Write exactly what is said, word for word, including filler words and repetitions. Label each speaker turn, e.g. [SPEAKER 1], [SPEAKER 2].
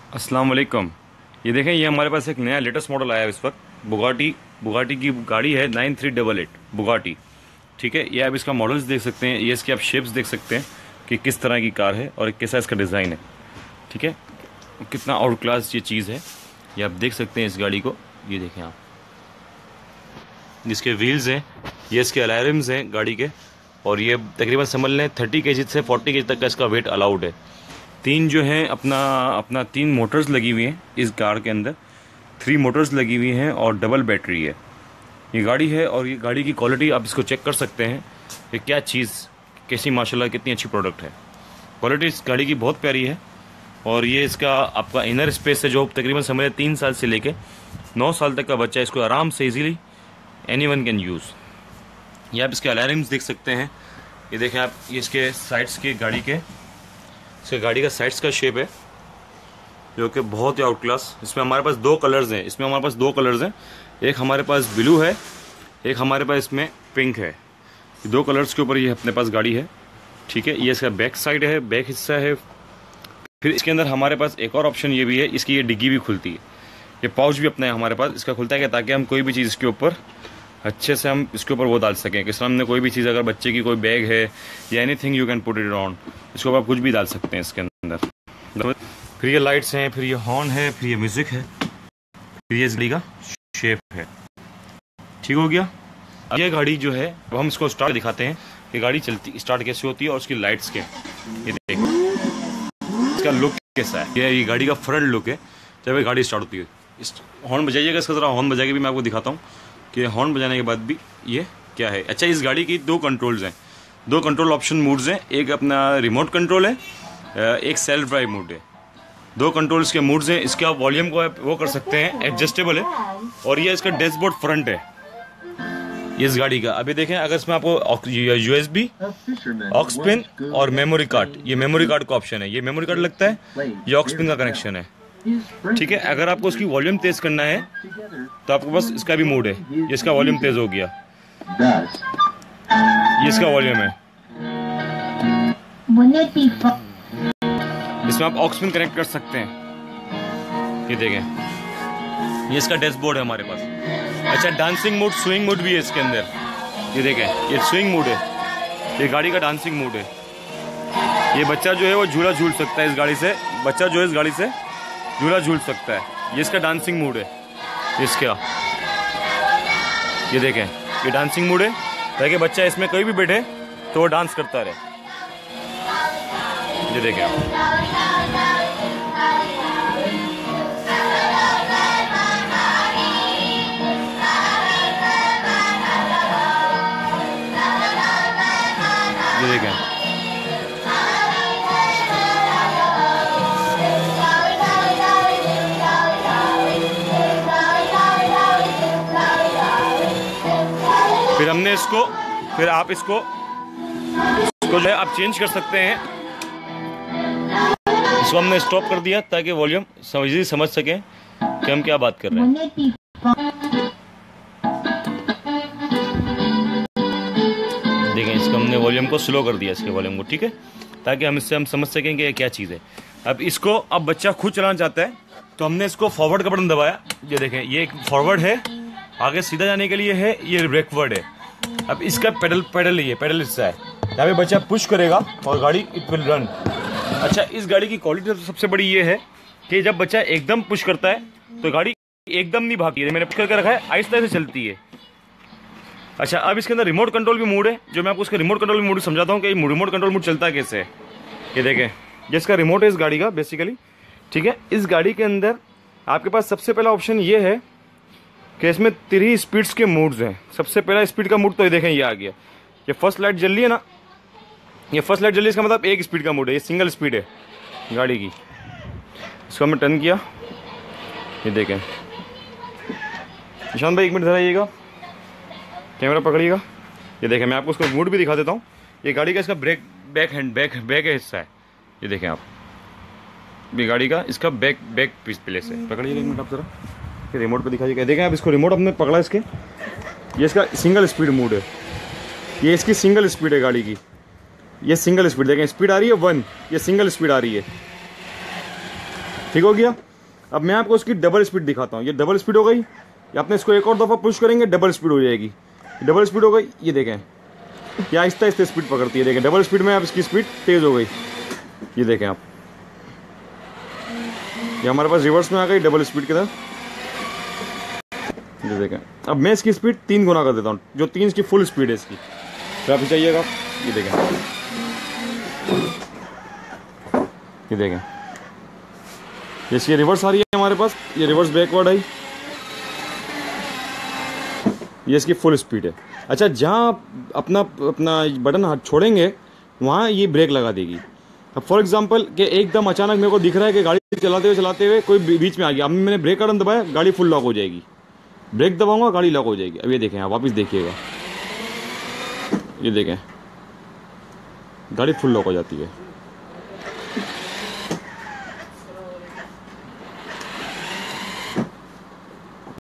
[SPEAKER 1] अस्सलाम वालेकुम। ये देखें, ये हमारे पास एक नया लेटेस्ट मॉडल आया है इस वक्त। बुगाटी बुगाटी की गाड़ी है nine three double eight Bugatti. ठीक है, ये आप इसका मॉडल्स देख सकते हैं, ये इसके आप शेप्स देख सकते हैं कि किस तरह की कार है और कैसा इसका डिज़ाइन है। ठीक है, कितना आउट क्लास ये चीज़ है, ये आप देख सकते हैं इस गाड़ी को। ये देखें आप, जिसके व्हील्स हैं, ये इसके अलार्म्स हैं गाड़ी के, और ये तकरीबन समझ लें थर्टी के जी से फोर्टी के जी तक का इसका वेट अलाउड है। तीन जो हैं अपना अपना तीन मोटर्स लगी हुई हैं इस कार के अंदर, थ्री मोटर्स लगी हुई हैं और डबल बैटरी है ये गाड़ी है। और ये गाड़ी की क्वालिटी आप इसको चेक कर सकते हैं कि क्या चीज़ कैसी, माशाल्लाह कितनी अच्छी प्रोडक्ट है। क्वालिटी इस गाड़ी की बहुत प्यारी है। और ये इसका आपका इनर स्पेस है जो तकरीबन समझ तीन साल से लेके नौ साल तक का बच्चा इसको आराम से easily anyone can use. ये आप इसके अलार्म्स देख सकते हैं, ये देखें आप, ये इसके साइड्स के गाड़ी के इसके गाड़ी का साइड्स का शेप है जो कि बहुत ही आउट क्लास। इसमें हमारे पास दो कलर्स हैं इसमें हमारे पास दो कलर्स हैं एक हमारे पास ब्लू है, एक हमारे पास इसमें पिंक है। दो कलर्स के ऊपर ये अपने पास गाड़ी है। ठीक है, ये इसका बैक साइड है, बैक हिस्सा है। फिर इसके अंदर हमारे पास एक और ऑप्शन ये भी है, इसकी ये डिग्गी भी खुलती है, ये पाउच भी अपना है हमारे पास इसका खुलता है, ताकि हम कोई भी चीज़ इसके ऊपर अच्छे से हम इसके ऊपर वो डाल सकें कि सामने कोई भी चीज़, अगर बच्चे की कोई बैग है या anything you can put it on, इसके ऊपर कुछ भी डाल सकते हैं इसके अंदर। फिर ये लाइट्स हैं, फिर ये हॉर्न है, फिर ये म्यूज़िक है, फिर ये इस गाड़ी का शेप है। ठीक हो गया। अब ये गाड़ी जो है, अब हम इसको स्टार्ट दिखाते हैं कि गाड़ी चलती स्टार्ट कैसे होती है और उसकी लाइट्स के, ये देखो इसका लुक कैसा है। ये ये गाड़ी का फ्रंट लुक है जब ये गाड़ी स्टार्ट होती है। इस हॉर्न बजाइएगा, इसका ज़रा हॉर्न बजा के भी मैं आपको दिखाता हूँ कि हॉर्न बजाने के बाद भी ये क्या है। अच्छा, इस गाड़ी की दो कंट्रोल्स हैं, दो कंट्रोल ऑप्शन मूड्स हैं, एक अपना रिमोट कंट्रोल है, एक सेल्फ ड्राइव मोड है। दो कंट्रोल्स के मूड्स हैं। इसके आप वॉल्यूम को आप वो कर सकते हैं, एडजस्टेबल है। और ये इसका डैशबोर्ड फ्रंट है इस गाड़ी का। अभी देखें, अगर इसमें आपको यूएसबी, ऑक्स पिन और मेमोरी कार्ड, ये मेमोरी कार्ड का ऑप्शन है, ये मेमोरी कार्ड लगता है, ये ऑक्स पिन का कनेक्शन है। ठीक है, अगर आपको उसकी वॉल्यूम तेज करना है तो आपको बस इसका भी मोड है, ये इसका वॉल्यूम तेज हो गया, ये इसका वॉल्यूम है। इसमें आप ऑक्स पिन कनेक्ट कर सकते हैं, ये देखें, ये इसका डैशबोर्ड है हमारे पास। अच्छा, डांसिंग मोड, स्विंग मोड भी है इसके अंदर, ये देखें, ये स्विंग मोड है, ये गाड़ी का डांसिंग मोड है। ये बच्चा जो है वो झूला झूल सकता है इस गाड़ी से, बच्चा जो है इस गाड़ी से झूला झूल सकता है। ये इसका डांसिंग मोड है इसका, ये देखें, ये डांसिंग मोड है ताकि बच्चा इसमें कहीं भी बैठे तो वो डांस करता रहे। ये देखें, ये देखें, फिर हमने इसको, फिर आप इसको इसको जो है आप चेंज कर सकते हैं। इसको हमने स्टॉप कर दिया ताकि वॉल्यूम समझ समझ सकें कि हम क्या बात कर रहे हैं। देखें, इसको हमने वॉल्यूम को स्लो कर दिया, इसके वॉल्यूम को, ठीक है, ताकि हम इससे हम समझ सकें कि क्या चीज़ है। अब इसको, अब बच्चा खुद चलाना चाहता है तो हमने इसको फॉरवर्ड का बटन दबाया, ये देखें, ये एक फॉरवर्ड है, आगे सीधा जाने के लिए है, ये बैकवर्ड है। अब इसका पेडल पेडल ये पेडल हिस्सा है, यहाँ पे बच्चा पुश करेगा और गाड़ी इट विल रन। अच्छा, इस गाड़ी की क्वालिटी सबसे बड़ी ये है कि जब बच्चा एकदम पुश करता है तो गाड़ी एकदम नहीं भागती है, मैंने पुश करके रखा है, आहिस्ता से चलती है। अच्छा, अब इसके अंदर रिमोट कंट्रोल भी मोड है, जो मैं आपको उसका रिमोट कंट्रोल मोड समझाता हूँ कि रिमोट कंट्रोल मोड चलता कैसे है। ये देखें, ये इसका रिमोट है इस गाड़ी का बेसिकली। ठीक है, इस गाड़ी के अंदर आपके पास सबसे पहला ऑप्शन ये है कि इसमें थ्री स्पीड्स के मोड्स हैं। सबसे पहला स्पीड का मोड तो ये देखें, ये आ गया, ये फर्स्ट लाइट जल रही है ना, ये फर्स्ट लाइट जल रही है, इसका मतलब एक स्पीड का मोड है, ये सिंगल स्पीड है गाड़ी की। इसको हमने टर्न किया, ये देखें, निशान भाई एक मिनट धराइएगा, कैमरा पकड़िएगा। ये देखें, मैं आपको उसका मोड भी दिखा देता हूँ। ये गाड़ी का इसका brake back hand back back का हिस्सा है, ये देखें आप, ये गाड़ी का इसका बैक बैक पीस प्लेस है। पकड़िएगा एक मिनट आप जरा, ये रिमोट पे दिखाइएगा। देखें आप, इसको रिमोट हमने पकड़ा इसके, ये इसका सिंगल स्पीड मोड है, ये इसकी सिंगल स्पीड है गाड़ी की, ये सिंगल स्पीड देखें, स्पीड आ रही है वन, ये सिंगल स्पीड आ रही है।
[SPEAKER 2] ठीक हो गया। अब मैं आपको उसकी डबल स्पीड दिखाता हूँ। ये डबल स्पीड हो गई, या अपने इसको एक और दफ़ा पुश करेंगे डबल स्पीड हो जाएगी। डबल स्पीड हो गई, ये देखें ये आहिस्ता आहिस्ता स्पीड पकड़ती है। देखें डबल स्पीड में अब इसकी स्पीड तेज़ हो गई। ये देखें आप, ये हमारे पास रिवर्स में आ गई डबल स्पीड के साथ। ये देखें अब मैं इसकी स्पीड तीन गुना कर देता हूँ, जो तीन इसकी फुल स्पीड है इसकी। तो आप चाहिएगा, ये देखें ये देखें ये इसकी रिवर्स आ रही है हमारे पास, ये रिवर्स बैकवर्ड आई, ये इसकी फुल स्पीड है। अच्छा, जहाँ अपना अपना बटन हाथ छोड़ेंगे वहाँ ये ब्रेक लगा देगी। अब फॉर एग्जांपल कि एकदम अचानक मेरे को दिख रहा है कि गाड़ी चलाते हुए चलाते हुए कोई बीच में आ गया, अब मैंने ब्रेक का बटन दबाया, गाड़ी फुल लॉक हो जाएगी। ब्रेक दबाऊंगा, गाड़ी लॉक हो जाएगी। अब ये देखें आप, वापस देखिएगा, ये देखें गाड़ी फुल लॉक हो जाती है।